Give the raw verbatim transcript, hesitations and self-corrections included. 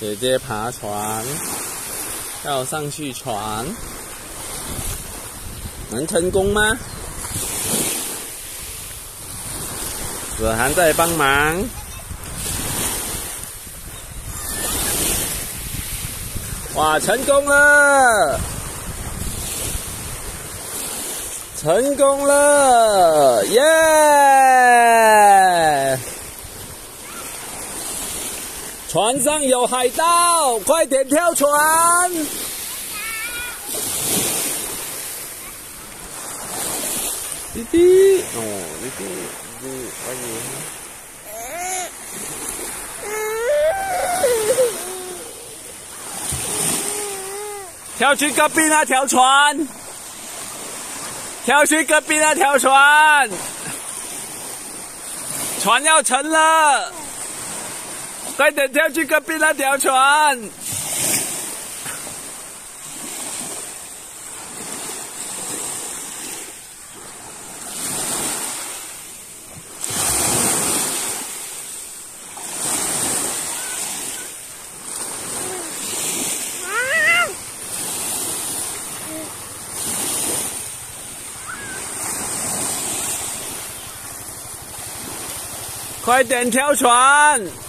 姐姐爬船，要上去船，能成功吗？子涵在帮忙。哇，成功了！成功了，耶！船上有海盗，快点跳船！弟弟，哦，弟弟，弟弟，欢迎。跳去隔壁那条船，跳去隔壁那条船，船要沉了。快点跳去隔壁那条船！快点跳船！